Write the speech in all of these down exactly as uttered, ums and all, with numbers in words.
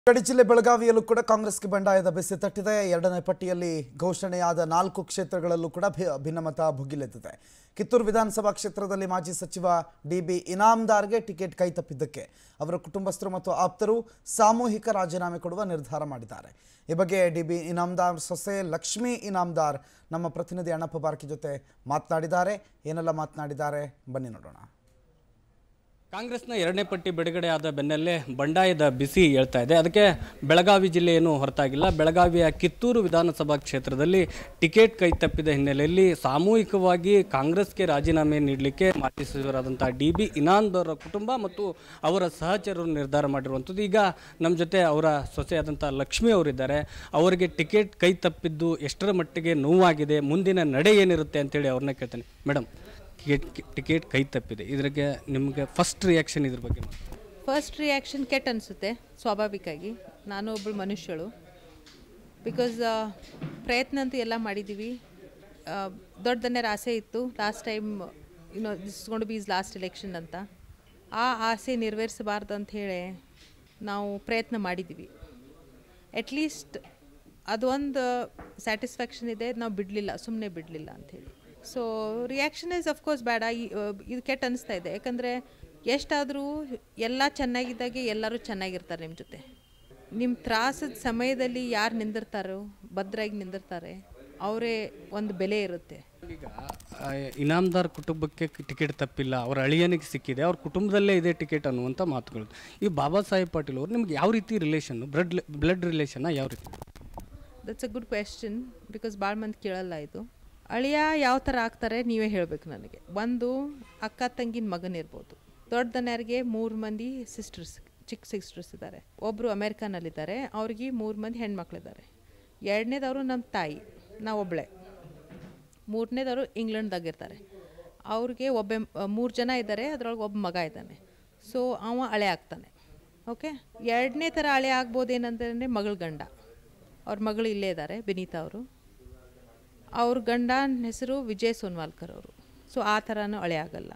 ಗಡಿ ಜಿಲ್ಲೆ ಬೆಳಗಾವಿಯಲ್ಲೂ ಕೂಡ ಕಾಂಗ್ರೆಸ್ಗೆ ಬಂಡಾಯದ ಬಿಸಿ ತಟ್ಟಿದೆ. ಎರಡನೇ ಪಟ್ಟಿಯಲ್ಲಿ ಘೋಷಣೆಯಾದ ನಾಲ್ಕು ಕ್ಷೇತ್ರಗಳಲ್ಲೂ ಕೂಡ ಭಿನ್ನಮತ ಭುಗಿಲೆದ್ದಿದೆ. ಕಿತ್ತೂರು ವಿಧಾನಸಭಾ ಕ್ಷೇತ್ರದಲ್ಲಿ ಮಾಜಿ ಸಚಿವ ಡಿ ಬಿ ಇನಾಮದಾರ್ಗೆ ಟಿಕೆಟ್ ಕೈತಪ್ಪಿದ್ದಕ್ಕೆ ಅವರ ಕುಟುಂಬಸ್ಥರು ಮತ್ತು ಆಪ್ತರು ಸಾಮೂಹಿಕ ರಾಜೀನಾಮೆ ಕೊಡುವ ನಿರ್ಧಾರ ಮಾಡಿದ್ದಾರೆ. ಈ ಬಗ್ಗೆ ಡಿ ಬಿ ಇನಾಮದಾರ್ ಸೊಸೆ ಲಕ್ಷ್ಮೀ ಇನಾಮದಾರ್ ನಮ್ಮ ಪ್ರತಿನಿಧಿ ಅಣ್ಣಪ್ಪ ಬಾರ್ಕಿ ಜೊತೆ ಮಾತನಾಡಿದ್ದಾರೆ. ಏನೆಲ್ಲ ಮಾತನಾಡಿದ್ದಾರೆ ಬನ್ನಿ ನೋಡೋಣ. ಕಾಂಗ್ರೆಸ್ನ ಎರಡನೇ ಪಟ್ಟಿ ಬಿಡುಗಡೆ ಆದ ಬೆನ್ನಲ್ಲೇ ಬಂಡಾಯದ ಬಿಸಿ ಹೇಳ್ತಾ ಇದೆ. ಅದಕ್ಕೆ ಬೆಳಗಾವಿ ಜಿಲ್ಲೆಯನ್ನು ಹೊರತಾಗಿಲ್ಲ. ಬೆಳಗಾವಿಯ ಕಿತ್ತೂರು ವಿಧಾನಸಭಾ ಕ್ಷೇತ್ರದಲ್ಲಿ ಟಿಕೆಟ್ ಕೈ ತಪ್ಪಿದ ಹಿನ್ನೆಲೆಯಲ್ಲಿ ಸಾಮೂಹಿಕವಾಗಿ ಕಾಂಗ್ರೆಸ್ಗೆ ರಾಜೀನಾಮೆ ನೀಡಲಿಕ್ಕೆ ಮಾಜಿ ಸಚಿವರಾದಂಥ ಡಿ ಬಿ ಇನಾಮದಾರ್ ಕುಟುಂಬ ಮತ್ತು ಅವರ ಸಹಚರರು ನಿರ್ಧಾರ ಮಾಡಿರುವಂಥದ್ದು. ಈಗ ನಮ್ಮ ಜೊತೆ ಅವರ ಸೊಸೆಯಾದಂಥ ಲಕ್ಷ್ಮಿ ಅವರಿದ್ದಾರೆ. ಅವರಿಗೆ ಟಿಕೆಟ್ ಕೈ ತಪ್ಪಿದ್ದು ಎಷ್ಟರ ಮಟ್ಟಿಗೆ ನೋವಾಗಿದೆ, ಮುಂದಿನ ನಡೆ ಏನಿರುತ್ತೆ ಅಂತೇಳಿ ಅವ್ರನ್ನ ಕೇಳ್ತೇನೆ. ಮೇಡಮ್, ಟಿಕೆಟ್ ಟಿಕೆಟ್ ಕೈ ತಪ್ಪಿದೆ, ಇದ್ರಿಗೆ ನಿಮಗೆ ಫಸ್ಟ್ ರಿಯಾಕ್ಷನ್ ಇದ್ರ ಬಗ್ಗೆ? ಫಸ್ಟ್ ರಿಯಾಕ್ಷನ್ ಕೆಟ್ಟ ಅನಿಸುತ್ತೆ ಸ್ವಾಭಾವಿಕವಾಗಿ. ನಾನು ಒಬ್ಬಳು ಮನುಷ್ಯಳು. ಬಿಕಾಸ್ ಪ್ರಯತ್ನ ಅಂತೂ ಎಲ್ಲ ಮಾಡಿದ್ದೀವಿ. ದೊಡ್ಡದನ್ನೇ ಆಸೆ ಇತ್ತು last time, you know this is going to be is last election ಅಂತ. ಆ ಆಸೆ ನೆರವೇರಿಸಬಾರ್ದು ಅಂತ ಹೇಳಿ ನಾವು ಪ್ರಯತ್ನ ಮಾಡಿದ್ದೀವಿ. ಅಟ್ಲೀಸ್ಟ್ ಅದೊಂದು ಸ್ಯಾಟಿಸ್ಫ್ಯಾಕ್ಷನ್ ಇದೆ, ನಾವು ಬಿಡಲಿಲ್ಲ, ಸುಮ್ಮನೆ ಬಿಡಲಿಲ್ಲ ಅಂಥೇಳಿ. ಸೊ ರಿಯಾಕ್ಷನ್ ಇಸ್ ಅಫ್ಕೋರ್ಸ್ ಬೇಡ. ಇದು ಕೆಟ್ಟ ಅನಿಸ್ತಾ ಇದೆ. ಯಾಕಂದರೆ ಎಷ್ಟಾದರೂ ಎಲ್ಲ ಚೆನ್ನಾಗಿದ್ದಾಗೆ ಎಲ್ಲರೂ ಚೆನ್ನಾಗಿರ್ತಾರೆ ನಿಮ್ಮ ಜೊತೆ. ನಿಮ್ಮ ತ್ರಾಸದ ಸಮಯದಲ್ಲಿ ಯಾರು ನಿಂದಿರ್ತಾರೋ, ಭದ್ರಾಗಿ ನಿಂದಿರ್ತಾರೆ, ಅವರೇ ಒಂದು ಬೆಲೆ ಇರುತ್ತೆ. ಈಗ ಇನಾಮದಾರ್ ಕುಟುಂಬಕ್ಕೆ ಟಿಕೆಟ್ ತಪ್ಪಿಲ್ಲ, ಅವರ ಅಳಿಯನಿಗೆ ಸಿಕ್ಕಿದೆ, ಅವ್ರ ಕುಟುಂಬದಲ್ಲೇ ಇದೆ ಟಿಕೆಟ್ ಅನ್ನುವಂಥ ಮಾತುಗಳು. ಈ ಬಾಬಾ ಸಾಹೇಬ್ ಪಾಟೀಲ್ ಅವರು ನಿಮ್ಗೆ ಯಾವ ರೀತಿ ರಿಲೇಷನ್ನು, ಬ್ಲಡ್ ಬ್ಲಡ್ ರಿಲೇಷನ್ನ ಯಾವ ರೀತಿ? That's a good question. Because ಭಾಳ ಮಂದಿ ಕೇಳಲ್ಲ ಇದು. ಅಳಿಯ ಯಾವ ಥರ ಆಗ್ತಾರೆ ನೀವೇ ಹೇಳಬೇಕು ನನಗೆ. ಒಂದು ಅಕ್ಕ ತಂಗಿನ ಮಗನಿರ್ಬೋದು. ದೊಡ್ಡದನ್ಯಾರಿಗೆ ಮೂರು ಮಂದಿ ಸಿಸ್ಟರ್ಸ್, ಚಿಕ್ಕ ಸಿಸ್ಟರ್ಸ್ ಇದ್ದಾರೆ. ಒಬ್ಬರು ಅಮೇರಿಕಾನಲ್ಲಿದ್ದಾರೆ, ಅವ್ರಿಗೆ ಮೂರು ಮಂದಿ ಹೆಣ್ಮಕ್ಳಿದ್ದಾರೆ. ಎರಡನೇದವರು ನಮ್ಮ ತಾಯಿ, ನಾವು ಒಬ್ಬಳೆ. ಮೂರನೇದವರು ಇಂಗ್ಲೆಂಡ್ದಾಗಿರ್ತಾರೆ, ಅವ್ರಿಗೆ ಒಬ್ಬ ಮೂರು ಜನ ಇದ್ದಾರೆ, ಅದರೊಳಗೆ ಒಬ್ಬ ಮಗ ಇದ್ದಾನೆ. ಸೊ ಅವ ಹಳೆ ಆಗ್ತಾನೆ. ಓಕೆ, ಎರಡನೇ ಥರ ಹಳೆ ಆಗ್ಬೋದೇನಂತಂದರೆ ಮಗಳ ಗಂಡ. ಅವ್ರ ಮಗಳು ಇಲ್ಲೇ ಇದ್ದಾರೆ, ಬಿನೀತಾ ಅವರು. ಅವ್ರ ಗಂಡನ ಹೆಸರು ವಿಜಯ್ ಸೋನ್ವಾಲ್ಕರ್ ಅವರು. ಸೊ ಆ ಥರನೂ ಹಳೆ ಆಗಲ್ಲ.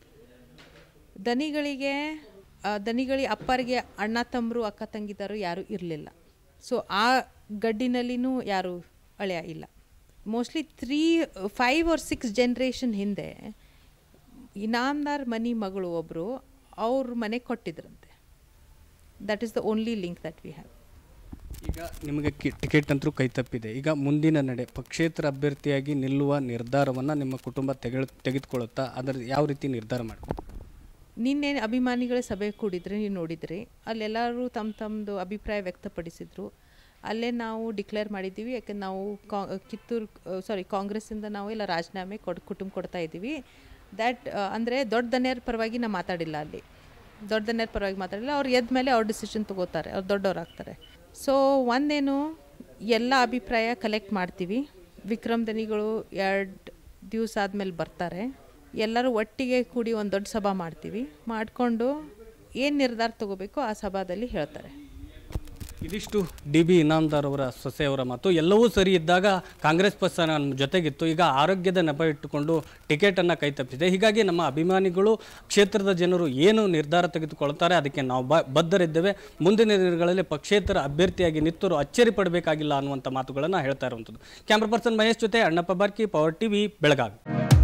ದನಿಗಳಿಗೆ ದನಿಗಳಿ ಅಪ್ಪರಿಗೆ ಅಣ್ಣ ತಮ್ಮರು ಅಕ್ಕ ತಂಗಿದಾರು ಯಾರೂ ಇರಲಿಲ್ಲ. ಸೊ ಆ ಗಡ್ಡಿನಲ್ಲಿನೂ ಯಾರೂ ಹಳೆಯ ಇಲ್ಲ. Mostly three five or six generation ಹಿಂದೆ ಇನಾಮದಾರ್ ಮನಿ ಮಗಳು ಒಬ್ಬರು ಅವ್ರ ಮನೆಗೆ ಕೊಟ್ಟಿದ್ರಂತೆ. That is the only link that we have. ಈಗ ನಿಮಗೆ ಕಿ ಟಿಕೆಟ್ ಅಂತೂ ಕೈ ತಪ್ಪಿದೆ. ಈಗ ಮುಂದಿನ ನಡೆ, ಪಕ್ಷೇತರ ಅಭ್ಯರ್ಥಿಯಾಗಿ ನಿಲ್ಲುವ ನಿರ್ಧಾರವನ್ನು ನಿಮ್ಮ ಕುಟುಂಬ ತೆಗೆದು ತೆಗೆದುಕೊಳ್ಳುತ್ತಾ ಅದರ ಯಾವ ರೀತಿ ನಿರ್ಧಾರ ಮಾಡ್ಬೋದು? ನಿನ್ನೆ ಅಭಿಮಾನಿಗಳ ಸಭೆ ಕೂಡಿದ್ರೆ ನೀವು ನೋಡಿದ್ರಿ. ಅಲ್ಲೆಲ್ಲರೂ ತಮ್ಮ ತಮ್ಮದು ಅಭಿಪ್ರಾಯ ವ್ಯಕ್ತಪಡಿಸಿದರು. ಅಲ್ಲೇ ನಾವು ಡಿಕ್ಲೇರ್ ಮಾಡಿದ್ದೀವಿ. ಯಾಕೆಂದ್ರೆ ನಾವು ಕಾ ಕಿತ್ತೂರು ಸಾರಿ ಕಾಂಗ್ರೆಸ್ಸಿಂದ ನಾವು ಎಲ್ಲ ರಾಜೀನಾಮೆ ಕೊಡ್ ಕುಟುಂಬ ಕೊಡ್ತಾ ಇದ್ದೀವಿ. ದ್ಯಾಟ್ ಅಂದರೆ ದೊಡ್ಡ ದನಿಯರ ಪರವಾಗಿ ನಾವು ಮಾತಾಡಿಲ್ಲ. ಅಲ್ಲಿ ದೊಡ್ಡ ದನಿಯರ ಪರವಾಗಿ ಮಾತಾಡಿಲ್ಲ. ಅವ್ರು ಎದ್ದ ಮೇಲೆ ಅವ್ರ ಡಿಸಿಷನ್ ತೊಗೋತಾರೆ, ಅವ್ರು ದೊಡ್ಡವ್ರು ಆಗ್ತಾರೆ. ಸೊ ಒಂದೇನು, ಎಲ್ಲ ಅಭಿಪ್ರಾಯ ಕಲೆಕ್ಟ್ ಮಾಡ್ತೀವಿ. ವಿಕ್ರಮ್ ದನಿಗಳು ಎರಡು ದಿವಸ ಆದಮೇಲೆ ಬರ್ತಾರೆ. ಎಲ್ಲರೂ ಒಟ್ಟಿಗೆ ಕೂಡಿ ಒಂದು ದೊಡ್ಡ ಸಭಾ ಮಾಡ್ತೀವಿ. ಮಾಡಿಕೊಂಡು ಏನು ನಿರ್ಧಾರ ತೊಗೋಬೇಕು ಆ ಸಭಾದಲ್ಲಿ ಹೇಳ್ತಾರೆ. ಇದಿಷ್ಟು ಡಿ ಬಿ ಇನಾಮದಾರ್ ಅವರ ಸೊಸೆಯವರ ಮಾತು. ಎಲ್ಲವೂ ಸರಿ ಇದ್ದಾಗ ಕಾಂಗ್ರೆಸ್ ಪಕ್ಷ ನಮ್ಮ ಜೊತೆಗಿತ್ತು. ಈಗ ಆರೋಗ್ಯದ ನೆಪ ಇಟ್ಟುಕೊಂಡು ಟಿಕೆಟನ್ನು ಕೈ ತಪ್ಪಿದೆ. ಹೀಗಾಗಿ ನಮ್ಮ ಅಭಿಮಾನಿಗಳು, ಕ್ಷೇತ್ರದ ಜನರು ಏನು ನಿರ್ಧಾರ ತೆಗೆದುಕೊಳ್ತಾರೆ ಅದಕ್ಕೆ ನಾವು ಬ ಬದ್ಧರಿದ್ದೇವೆ. ಮುಂದಿನ ದಿನಗಳಲ್ಲಿ ಪಕ್ಷೇತರ ಅಭ್ಯರ್ಥಿಯಾಗಿ ನಿಂತರು ಅಚ್ಚರಿ ಪಡಬೇಕಾಗಿಲ್ಲ ಅನ್ನುವಂಥ ಮಾತುಗಳನ್ನು ಹೇಳ್ತಾ ಇರುವಂಥದ್ದು. ಕ್ಯಾಮ್ರಾ ಪರ್ಸನ್ ಮಹೇಶ್ ಜೊತೆ ಅಣ್ಣಪ್ಪ ಬಾರ್ಕಿ, ಪವರ್ ಟಿವಿ, ಬೆಳಗಾವಿ.